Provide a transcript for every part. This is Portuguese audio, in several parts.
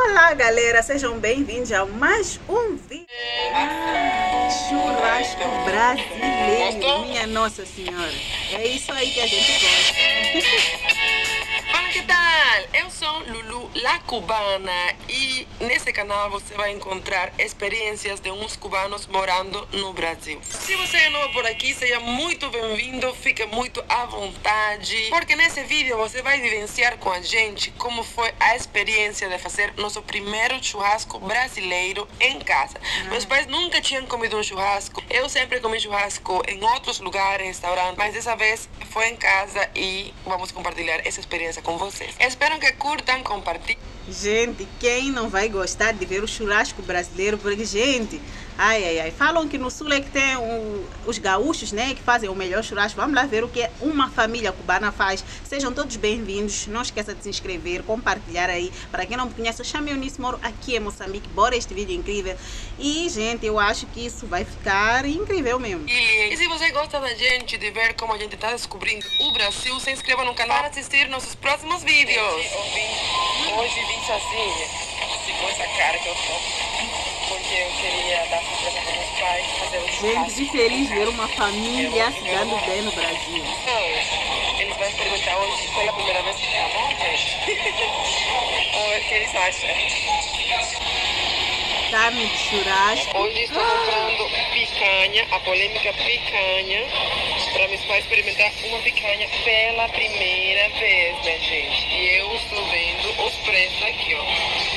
Olá galera, sejam bem-vindos a mais um vídeo. Churrasco brasileiro, minha Nossa Senhora. É isso aí que a gente gosta. Olá, que tal? Eu sou Lulu, la cubana, e nesse canal você vai encontrar experiências de uns cubanos morando no Brasil. Se você é novo por aqui, seja muito bem-vindo, fique muito à vontade, porque nesse vídeo você vai vivenciar com a gente como foi a experiência de fazer nosso primeiro churrasco brasileiro em casa. Meus pais nunca tinham comido um churrasco, eu sempre comi churrasco em outros lugares, restaurantes, mas dessa vez foi em casa e vamos compartilhar essa experiência com vocês. Espero que curtam, compartilhem. Gente, quem não vai gostar de ver o churrasco brasileiro? Porque, gente, falam que no sul é que tem os gaúchos, né, que fazem o melhor churrasco. Vamos lá ver o que uma família cubana faz. Sejam todos bem-vindos. Não esqueça de se inscrever, compartilhar aí. Para quem não me conhece, eu chamo Eunice, moro aqui em Moçambique. Bora este vídeo incrível. E, gente, eu acho que isso vai ficar incrível mesmo. E se você gosta da gente, de ver como a gente está descobrindo o Brasil, se inscreva no canal para assistir nossos próximos vídeos. Hoje vim sozinha, assim, com essa cara que eu tô, porque eu queria dar surpresa para meus pais, fazer um churrasco. Gente, que feliz ver uma família se dando bem no Brasil. Então, eles vão experimentar hoje pela primeira vez, tá bom, gente? O que eles acham? Carne de churrasco. Hoje estou comprando picanha, a polêmica picanha, para meus pais experimentar uma picanha pela primeira vez, né, gente? E eu estou vendo os preços aqui, ó.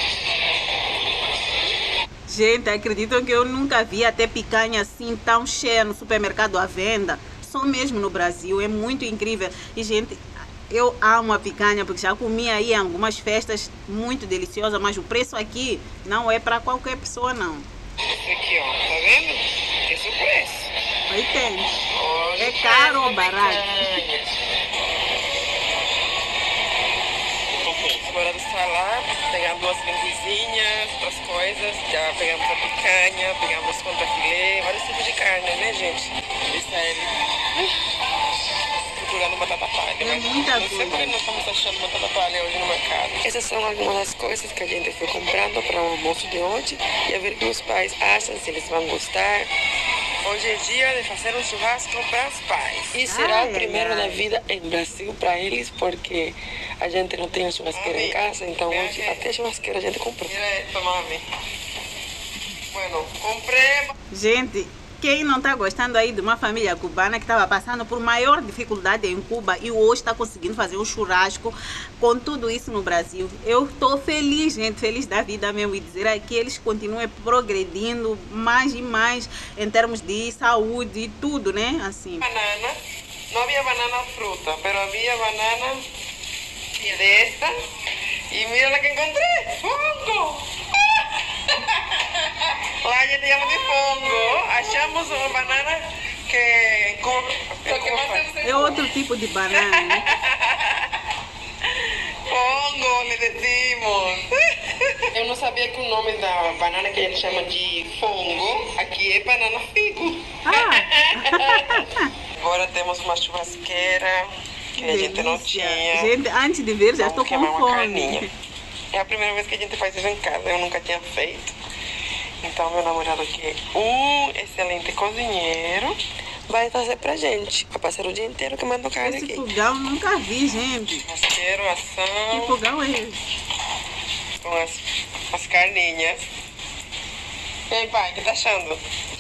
Gente, acreditam que eu nunca vi até picanha assim tão cheia no supermercado à venda? Só mesmo no Brasil, é muito incrível. E, gente, eu amo a picanha porque já comi aí em algumas festas, muito deliciosa, mas o preço aqui não é para qualquer pessoa, não. Esse aqui, ó, tá vendo? Esse é o preço. Aí tem. Olha, É caro ou barato? Agora está lá, pegamos duas linguiçinhas, outras coisas, já pegamos a picanha, pegamos contrafilé, vários tipos de carne, né, gente? Isso aí, procurando batata palha, mas muita não sei coisa. porque nós estamos achando batata palha hoje no mercado. Essas são algumas das coisas que a gente foi comprando para o almoço de hoje e a ver o que os pais acham, se eles vão gostar. Hoje é dia de fazer um churrasco para os pais. E será o primeiro da vida em Brasil para eles, porque a gente não tem churrasqueira em casa, então hoje até churrasqueira a gente comprou. Bueno, comprei. Gente, quem não está gostando aí de uma família cubana que estava passando por maior dificuldade em Cuba e hoje está conseguindo fazer um churrasco com tudo isso no Brasil? Eu estou feliz, gente, feliz da vida mesmo, e dizer que eles continuem progredindo mais e mais em termos de saúde e tudo, né? Assim. Banana, não havia banana fruta, mas havia banana desta e mira la que encontrei, fongo! Lá a gente chama de fongo. Achamos uma banana que É outro tipo de banana, né? fongo, lhe decimos. Eu não sabia que o nome da banana que a gente chama de fongo aqui é banana figo. Agora temos uma churrasqueira que a gente não tinha. Gente, antes de ver, já estou com fome. É a primeira vez que a gente faz isso em casa, eu nunca tinha feito. Então meu namorado, que é um excelente cozinheiro, vai trazer pra gente. Vai passar o dia inteiro queimando carne Esse aqui. fogão nunca vi, gente. Churrasqueiro, ação. Que fogão é esse? Com as carninhas. E aí, pai, o que tá achando?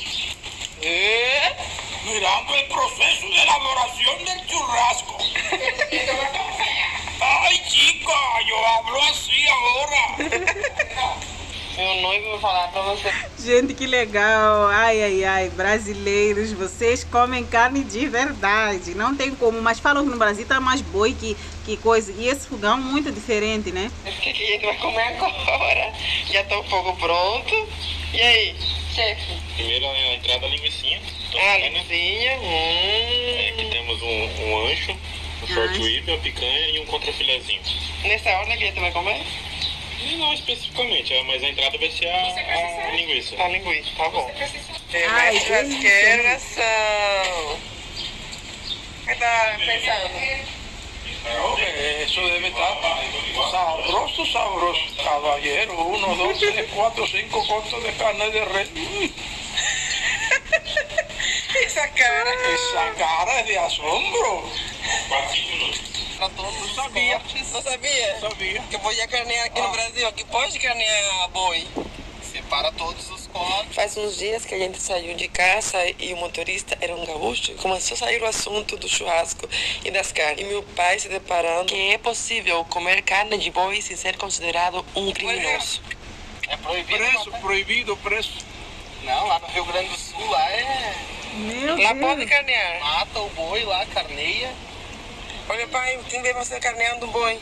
Mirando el proceso de elaboración del churrasco. Ay, chica, yo hablo así ahora. Meu noivo vai falar pra você. Gente, que legal. Ai, brasileiros, vocês comem carne de verdade. Não tem como, mas falam que no Brasil tá mais boi que coisa. E esse fogão muito diferente, né? O que a gente vai comer agora? Já tá o fogo pronto. E aí, chefe? Primeiro a entrada, a linguicinha. A linguicinha. Aqui temos um ancho, um short rib, a picanha e um contrafilezinho. Nessa ordem que a gente vai comer? Não especificamente, mas a entrada vai ser a linguiça. A linguiça, tá bom. Ai, Churrasqueira, nação. O que tá pensando? Eso debe estar sabroso, sabroso. Caballero, 1, 2, 3, 4, 5 cortes de carne de res. Esa cara. Esa cara es de asombro. Para todos Não os sabia. cortes. Não sabia? Sabia. Que podia carnear aqui no Brasil. Aqui pode carnear boi. Separa todos os cortes. Faz uns dias que a gente saiu de casa e o motorista era um gaúcho. Começou a sair o assunto do churrasco e das carnes. E meu pai se deparando que é possível comer carne de boi sem ser considerado um criminoso. É proibido. Preço, proibido, preço. Não, lá no Rio Grande do Sul, lá é. Meu Lá Deus. pode carnear. Mata o boi lá, carneia. Olha, pai, quem vê você carneando boi?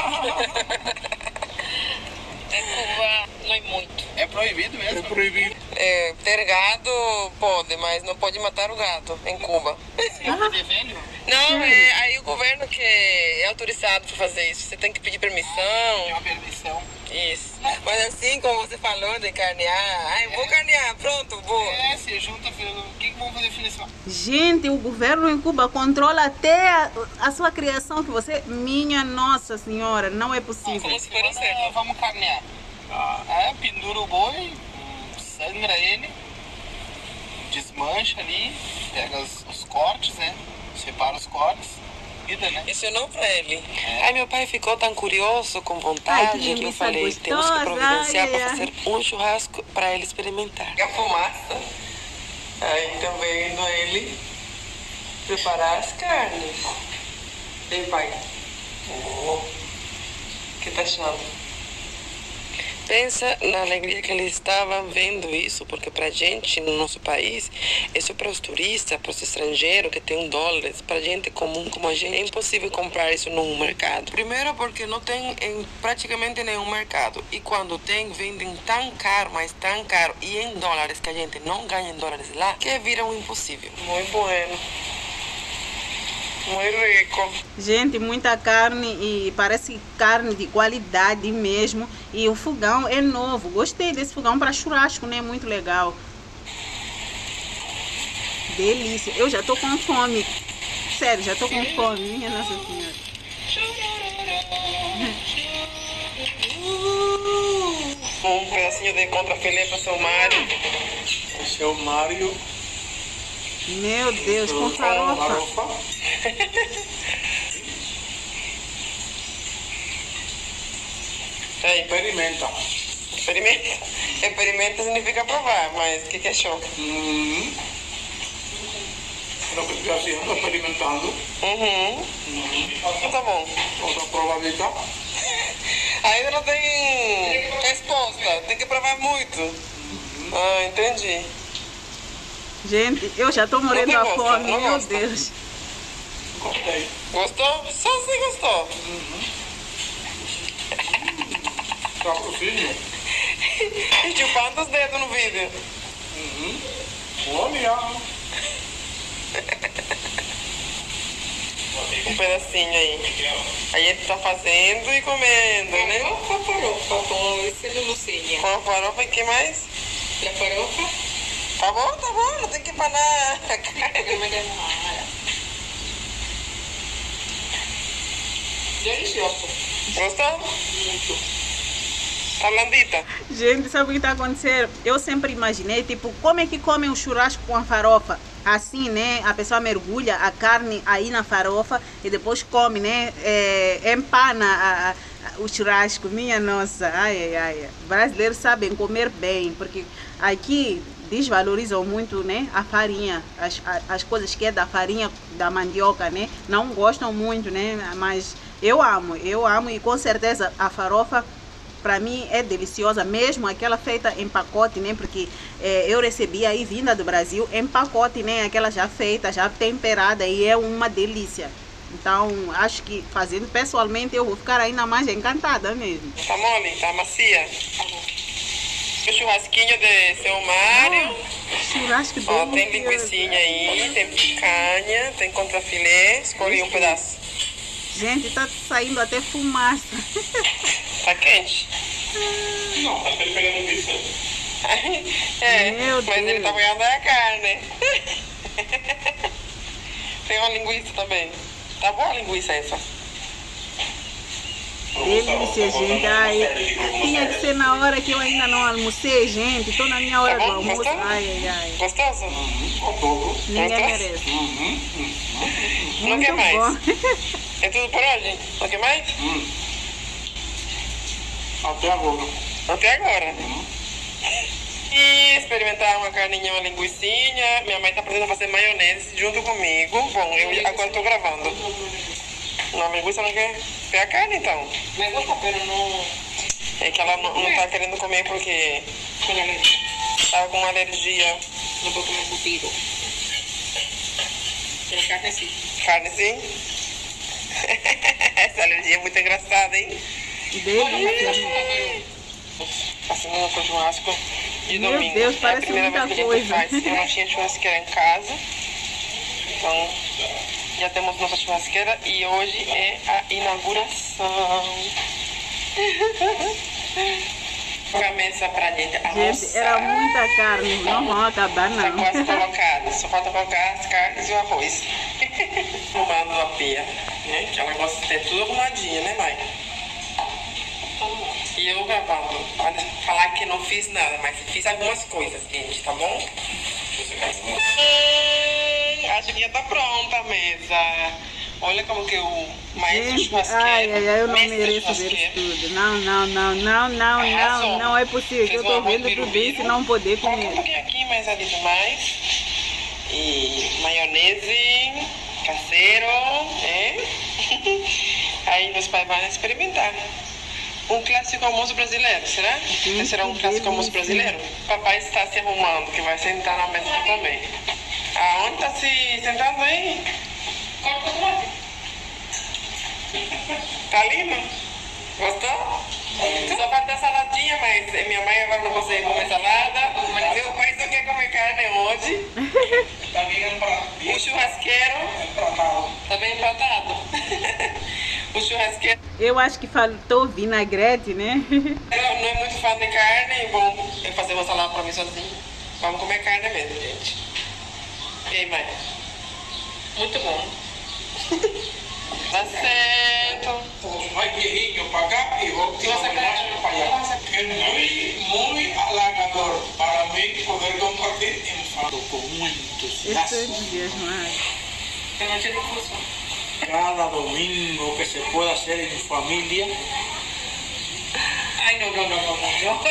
Em Cuba não é muito. É proibido É mesmo. proibido. É, ter gado pode, mas não pode matar o gado em Cuba. Não de velho? Não, é aí o governo que é autorizado para fazer isso. Você tem que pedir Tem permissão. uma permissão. Isso. Mas assim como você falou de carnear, ai, vou carnear, pronto, vou. É, se junta, filho. O que vamos fazer definição? Gente, o governo em Cuba controla até a sua criação que você... Minha Nossa Senhora, não é possível. Como se fosse um certo. Vamos carnear. Pendura o boi, sangra ele, desmancha ali, pega os cortes, né? Separa os cortes. Vida, né? Ensinou pra ele. Aí meu pai ficou tão curioso, com Ai, vontade, que que eu linguiça falei, temos que gostosa, providenciar ai, para ai. fazer um churrasco para ele experimentar. A fumaça. Aí também indo ele preparar as carnes. Ei, pai. O que tá achando? Pensa na alegria que ele estava vendo isso, porque pra gente, no nosso país, isso para os turistas, para os estrangeiros que tem dólares, pra gente comum como a gente, é impossível comprar isso no mercado. Primeiro porque não tem em praticamente nenhum mercado. E quando tem, vendem tão caro, mas tão caro, e em dólares, que a gente não ganha em dólares lá, que vira um impossível. Muito bueno. Muito rico. Gente, muita carne e parece carne de qualidade mesmo. E o fogão é novo. Gostei desse fogão para churrasco, né? Muito legal. Delícia. Eu já tô com fome. Sério, já tô com fome. Minha Nossa Senhora. Um pedacinho de contrafilé para seu Mário. O seu Mário. Meu Deus, com farofa. Aí, Experimenta. experimenta. Experimenta significa provar, mas o que achou? Lo que estoy haciendo, experimentando. Então tá bom. Otra probadita. Ainda não tem resposta, tem que provar muito. Ah, entendi. Gente, eu já tô morrendo Não a gosta, fome. não Meu gosta. Deus. Gostei. Gostou? Só você gostou. Sabrosíssimo. E chupando os dedos no vídeo. Olha. Um pedacinho aí. Aí ele tá fazendo e comendo, né? Com a farofa, com esse Lucinha. Com a farofa e o que mais? A farofa, Tá bom, não tem que empanar. programa de amor. Delicioso. Gostou? Tá blandita? Gente, sabe o que está acontecendo? Eu sempre imaginei, tipo, como é que comem um churrasco com a farofa? Assim, né? A pessoa mergulha a carne aí na farofa e depois come, né? Empana o churrasco. Minha nossa, ai, ai, ai. Brasileiros sabem comer bem, porque aqui desvalorizam muito, né? A farinha, as coisas que é da farinha, da mandioca, né? Não gostam muito, né? Mas eu amo e com certeza a farofa para mim é deliciosa, mesmo aquela feita em pacote, né? Porque eu recebi aí vinda do Brasil em pacote, né? Aquela já feita, já temperada e é uma delícia. Então, acho que fazendo pessoalmente eu vou ficar ainda mais encantada mesmo. Tá mole? Tá macia? O churrasquinho de seu Mário. Churrasco Ó, tem delicioso. linguicinha aí, tem picanha, tem contrafilé. Escolhi um pedaço. Gente, tá saindo até fumaça. Tá quente? Não, acho que ele pegando pizza. É, Meu mas ele Deus. tá pegando a carne. Tem uma linguiça também. Tá boa a linguiça essa? Delícia, gente. Ai, tinha que ser na hora que eu ainda não almocei, gente. Estou na minha hora do almoço. Gostou? Ai, ai, ai. Gostoso? Ninguém merece. Não quer Muito mais? bom. É tudo por hoje? Não quer mais? Até agora. Até agora. E experimentar uma carninha, uma linguicinha. Minha mãe tá aprendendo a fazer maionese junto comigo. Bom, eu agora tô gravando. Não, a linguiça não quer a carne, então. Me gusta, pero no É que ela não tá querendo comer porque con alergia. tava com alergia. No puedo comer embutido. Pero carne sí. Carne, sim? Essa alergia é muito engraçada, hein? Delícia. Passando no churrasco de Meu domingo. Deus, É a parece primeira muita vez que a coisa. gente faz. Eu não tinha churrasqueira em casa. Então, já temos nossa churrasqueira e hoje é a inauguração. Começa pra gente Gente, almoçar. era muita carne. Não vão acabar, Tá não. quase colocado. Só falta colocar as carnes e o arroz. Arrumando a pia. Né? Que ela gosta de ter tudo arrumadinho, né, mãe? E eu gravando. Pode falar que não fiz nada, mas fiz algumas coisas, gente, tá bom? A Julinha tá pronta a mesa. Olha como que o maestro Gente, churrasqueiro. ai, ai, ai, eu não mestre mereço ver churrasqueiro, isso tudo. Não, não, não, não, não, arrasou. não, não é possível. Fez Eu um tô arroz vendo tudo birubiru. isso e não poder Coloca um comer. pouquinho aqui, mais ali demais. E maionese, caseiro, né? Aí meus pais vão experimentar. Um clássico almoço brasileiro, será? Gente, Será um que clássico almoço delícia. brasileiro? Papai está se arrumando, que vai sentar na mesa também. Aonde está se sentando aí? Corta o tomate. Tá lindo? Gostou? Só falta saladinha, mas minha mãe agora não consegue comer salada. Meu pai só quer comer carne hoje. O churrasqueiro tá bem empatado. O churrasqueiro Eu acho que faltou vinagrete, né? não é muito fã de carne. Bom, eu fazer uma salada pra mim sozinho. Vamos comer carne mesmo, gente. E aí, mãe? Muito bom. Tá certo. Vai viejinho para acá y vos vas a quedar? para allá. Es muy halagador para mí poder compartir en familia con un Estou entusiasmo entusiasmada. Pero no tiene discusión. cada domingo que se pueda hacer en familia. Ay, no.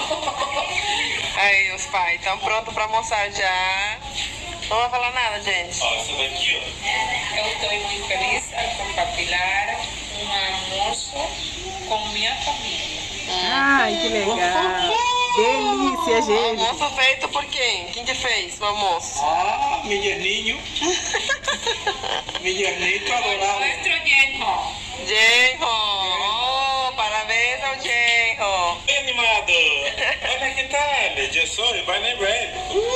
Aí, os pais estão prontos pra almoçar já. Não vai falar nada, gente. Ó, essa daqui, ó. Eu estou muito feliz al compartilhar um almoço com minha família. Ai, que legal. Delícia, gente. Almoço feito por quem? Quem que fez o almoço? Ah, mi yerniño. Mi yernito adorado. Nuestro yerno. Genro! Oh, parabéns ao Genro! Bem animado. Olha que tal. Já sou, vai lembrar.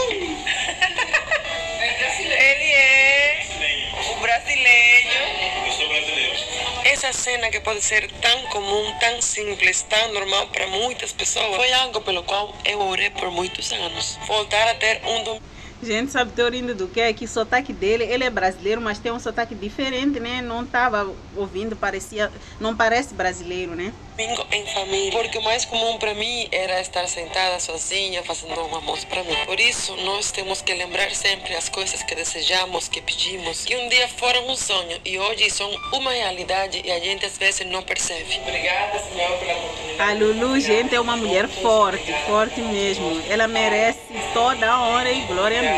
Es brasileño. Ele é o brasileiro. Eu sou brasileiro. Essa cena que pode ser tão comum, tão simples, tão normal para muitas pessoas, foi algo pelo qual eu orei por muitos anos. Voltar a ter um domingo Gente, sabe, tô rindo do que? É que o sotaque dele, ele é brasileiro, mas tem um sotaque diferente, né? Não tava ouvindo, não parece brasileiro, né? em família. Porque o mais comum para mim era estar sentada sozinha fazendo um almoço para mim. Por isso, nós temos que lembrar sempre as coisas que desejamos, que pedimos, que um dia foram um sonho e hoje são uma realidade e a gente às vezes não percebe. Obrigada, Senhor, pela oportunidade. A Lulu, gente, é uma mulher forte, forte mesmo. Ela merece toda a honra e glória mesmo.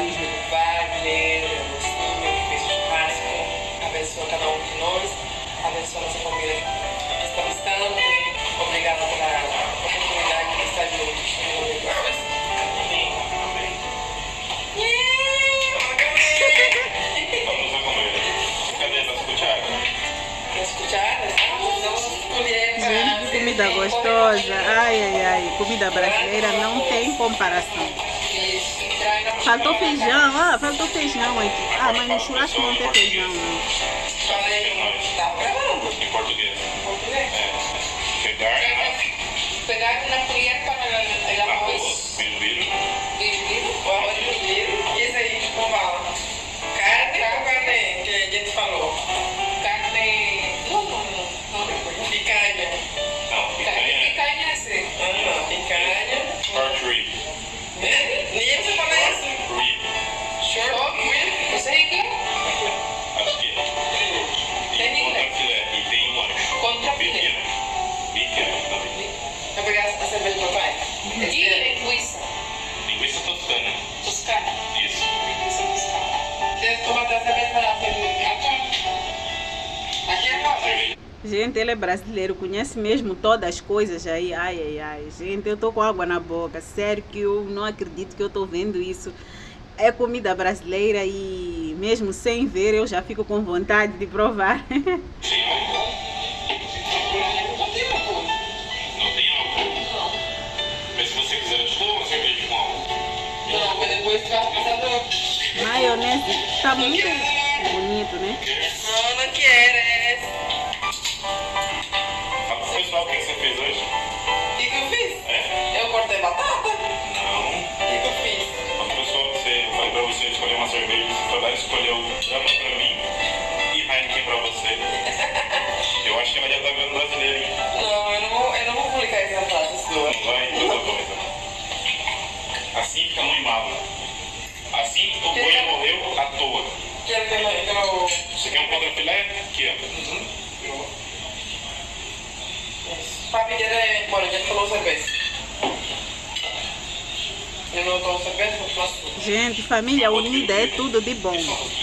Abençoa cada um de nós, abençoa nossa família que está visitando. Obrigado pela oportunidade de estar de hoje. Vamos a comer. Cadê as cucharas? As cucharas? Vamos escolher para... Gente, que comida gostosa. Ai, ai, ai. Comida brasileira não tem comparação. Faltou feijão, faltou feijão aqui. Ah, mas no churrasco não tem feijão, não. Tá gravando? Em português. Português? Pegar Pegar una colher para el arroz. birubiru. Birubiru. o arroz de milheiro e esse aí com bala. Carne ou carne que a gente falou? Carne. No recuerdo. Picanha. Gente, ele é brasileiro, conhece mesmo todas as coisas aí. Ai, ai, ai. Gente, eu tô com água na boca. Sério que eu não acredito que eu tô vendo isso. É comida brasileira e mesmo sem ver eu já fico com vontade de provar. Não tem álcool? Mas se você quiser, eu te dou uma cerveja com álcool. Não, mas depois vai passar. Maionese tá muito bonito, né? Não queres. Fala pro pessoal o que você fez hoje. O que eu fiz? É? Eu cortei batata. Não. O que eu fiz? Fala pro pessoal que eu falei pra você escolher uma cerveja. Você foi lá e escolheu Brahma pra mim e Heineken pra você. Eu acho que ela já tá vendo brasileiro, hein? Não, eu não vou publicar essa frase sua. Não vai? Outra coisa. Assim fica muito mal. Assim o boi morreu à toa. Quero que eu... Você quer um contrafilé? Aqui, ó. Papi, bueno, ya tomó cerveza. Eu não tomo cerveja, vou tomar suco. Gente, família unida é tudo de bom.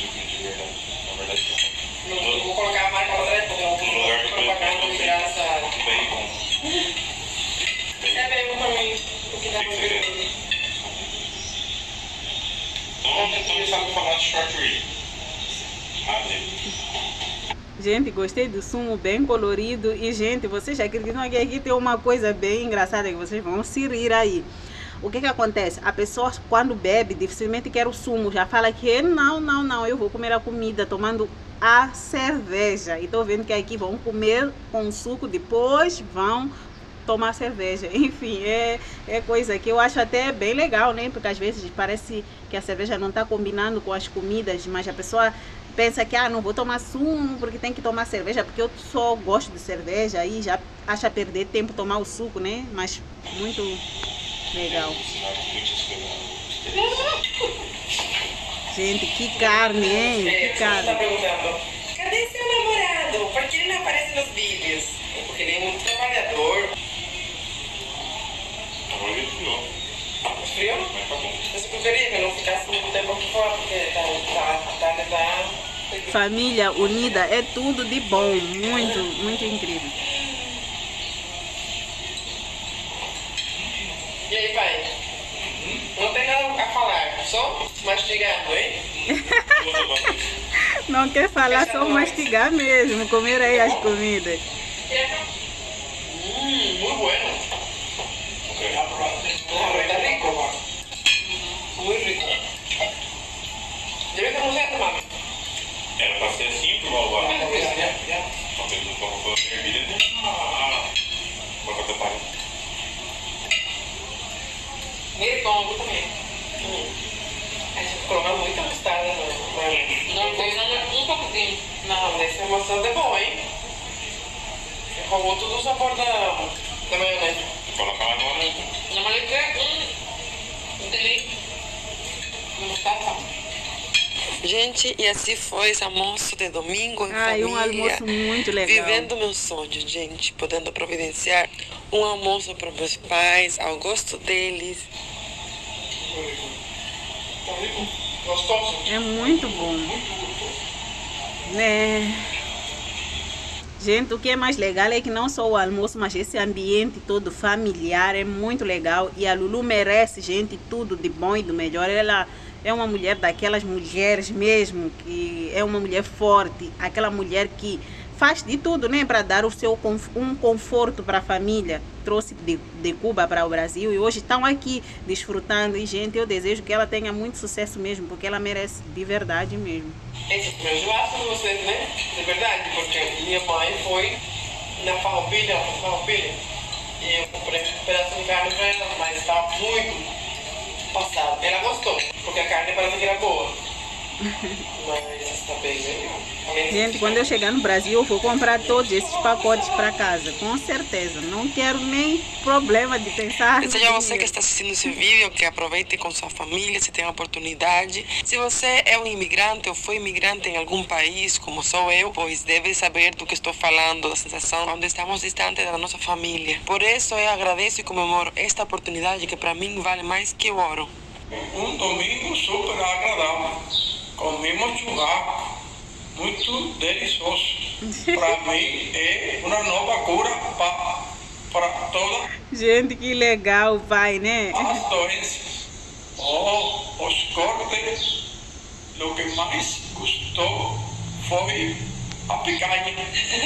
Não vou colocar a marca pra trás, porque eu vou propaganda de graça. Bacon. É bem pra mim, porque dá pra ver. Então sabe falar de short rib. Gente, gostei do sumo bem colorido. E, gente, vocês acreditam que aqui tem uma coisa bem engraçada que vocês vão se rir aí. O que acontece? A pessoa, quando bebe, dificilmente quer o sumo. Já fala que não, eu vou comer a comida tomando a cerveja. E tô vendo que aqui vão comer com suco, depois vão tomar cerveja. Enfim, é coisa que eu acho até bem legal, né? Porque às vezes parece que a cerveja não tá combinando com as comidas, mas a pessoa pensa que não vou tomar sumo porque tem que tomar cerveja, porque eu só gosto de cerveja, aí já acha perder tempo tomar o suco, né? Mas muito legal. Gente, que carne, hein? Que carne. Tá perguntando, cadê seu namorado? Por que ele não aparece nos vídeos? É porque ele é muito trabalhador. Agora ele esfriou. Frio? Mas tá bom. Mas eu preferia que eu não ficasse muito tempo aqui fora, porque a tarde tá... Família unida é tudo de bom, muito, muito incrível. E aí, pai? Não tem nada a falar, só mastigando, hein? Não quer falar, só mastigar mesmo, comer aí as comidas. Muy bueno. Está rico. Muy rico. Debe ser un certo, mami. Era pra ser assim, igual agora. Talvez não for uma fervilha, né? Vou fazer para. Ele toma também. A gente coloca muita mostarda no... Não, tem um pouquinho. Não, esse é bastante bom, hein? Você roubou todo o sabor da maionese. Vou colocar mais uma vez. Na maionese, entendi. Mostarda. Gente, e assim foi esse almoço de domingo em família. Um almoço muito legal. Vivendo meu sonho, gente, podendo providenciar um almoço para meus pais, ao gosto deles. Gostoso? É muito bom. Né? Gente, o que é mais legal é que não só o almoço, mas esse ambiente todo familiar é muito legal. E a Lulu merece, gente, tudo de bom e do melhor. Ela é uma mulher daquelas mulheres mesmo, que é uma mulher forte, aquela mulher que faz de tudo, né, para dar um conforto para a família. Trouxe de Cuba para o Brasil e hoje estão aqui desfrutando. E, gente, eu desejo que ela tenha muito sucesso mesmo, porque ela merece de verdade mesmo. Esse meu churrasco de vocês, né? De verdade, porque minha mãe foi na Farroupilha, e eu comprei um pedaço de carne para ela, mas estava muito passado. Ela gostou, porque a carne parece que era boa. Mas está bem, né? Gente, quando eu chegar no Brasil, eu vou comprar todos esses pacotes para casa, com certeza. Não quero nem problema de pensar. Seja você que está assistindo esse vídeo, que aproveite com sua família, se tem a oportunidade. Se você é um imigrante ou foi imigrante em algum país, como sou eu, pois deve saber do que estou falando, da sensação quando estamos distantes da nossa família. Por isso, eu agradeço e comemoro esta oportunidade que para mim vale mais que o ouro. Um domingo super agradável. Comemos churrasco, muito delicioso. Para mim é uma nova cura para todas Gente, que legal, pai, né? as doenças. Os cortes, o que mais gostou foi a picanha.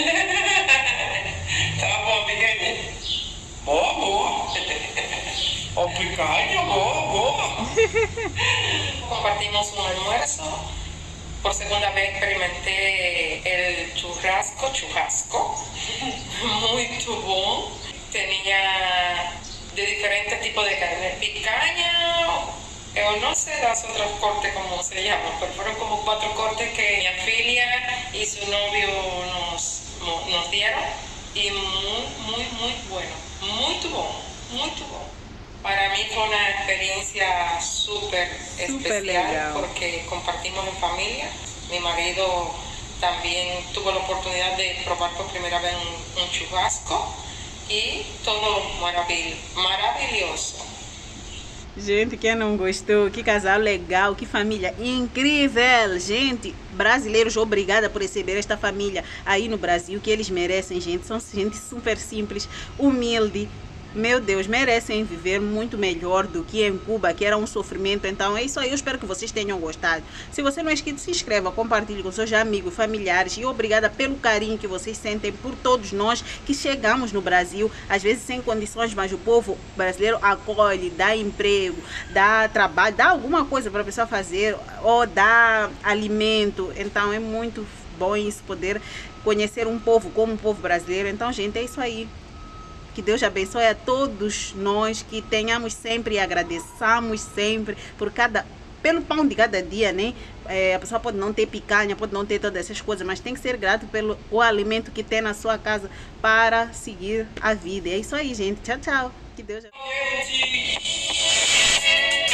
Tá bom, picanha. Boa, boa. O picanha, boa. Compartimos un almuerzo. Por segunda vez experimenté el churrasco. Muy bom. Tenía de diferentes tipos de carne. Picaña, yo no sé los otros cortes como se llaman, pero fueron como 4 cortes que mi filia y su novio nos dieron. Y muy bueno. Muy bom. Para mí fue una experiencia súper especial legal. porque compartimos en familia. Mi marido también tuvo la oportunidad de probar por primera vez un churrasco y todo maravilhoso. Gente, quem não gostou? Que casal legal, que família incrível. Gente, brasileiros, obrigada por receber esta família aí no Brasil, que eles merecem, gente. São gente super simples, humilde. Meu Deus, merecem viver muito melhor do que em Cuba, que era um sofrimento. Então é isso aí, eu espero que vocês tenham gostado. Se você não é inscrito, se inscreva, compartilhe com seus amigos, familiares. E obrigada pelo carinho que vocês sentem por todos nós que chegamos no Brasil, às vezes sem condições, mas o povo brasileiro acolhe, dá emprego, dá trabalho, dá alguma coisa para a pessoa fazer, ou dá alimento. Então é muito bom isso, poder conhecer um povo como o povo brasileiro. Então, gente, é isso aí. Que Deus abençoe a todos nós, que tenhamos sempre e agradeçamos sempre pelo pão de cada dia, né? A pessoa pode não ter picanha, pode não ter todas essas coisas, mas tem que ser grato pelo alimento que tem na sua casa para seguir a vida. É isso aí, gente. Tchau, tchau. Que Deus abençoe.